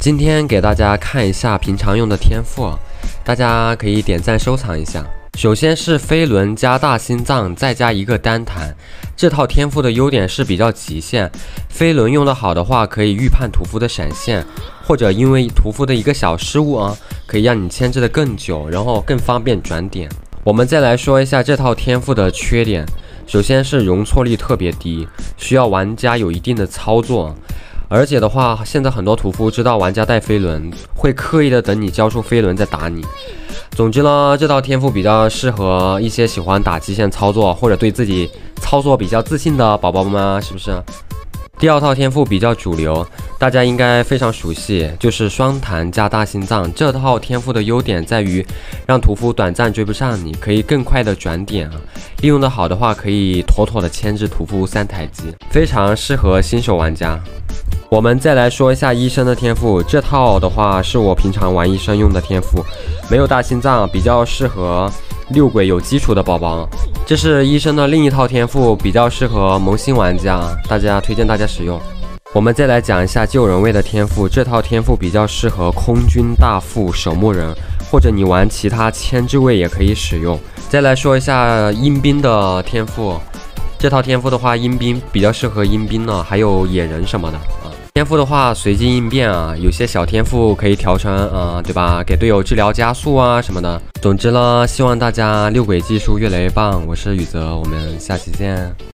今天给大家看一下平常用的天赋，大家可以点赞收藏一下。首先是飞轮加大心脏，再加一个单弹。这套天赋的优点是比较极限，飞轮用得好的话，可以预判屠夫的闪现，或者因为屠夫的一个小失误可以让你牵制的更久，然后更方便转点。我们再来说一下这套天赋的缺点，首先是容错率特别低，需要玩家有一定的操作。而且的话，现在很多屠夫知道玩家带飞轮，会刻意的等你交出飞轮再打你。总之呢，这套天赋比较适合一些喜欢打极限操作或者对自己操作比较自信的宝宝们，是不是？第二套天赋比较主流，大家应该非常熟悉，就是双弹加大心脏。这套天赋的优点在于让屠夫短暂追不上你，可以更快的转点利用的好的话，可以妥妥的牵制屠夫3台机，非常适合新手玩家。我们再来说一下医生的天赋，这套的话是我平常玩医生用的天赋，没有大心脏，比较适合六轨有基础的宝宝。这是医生的另一套天赋，比较适合萌新玩家，推荐大家使用。我们再来讲一下救人位的天赋，这套天赋比较适合空军大副、守墓人，或者你玩其他牵制位也可以使用。再来说一下阴兵的天赋，这套天赋的话，阴兵比较适合阴兵呢，还有野人什么的天赋的话，随机应变有些小天赋可以调成对吧？给队友治疗加速什么的。总之呢，希望大家六轨技术越来越棒。我是宇泽，我们下期见。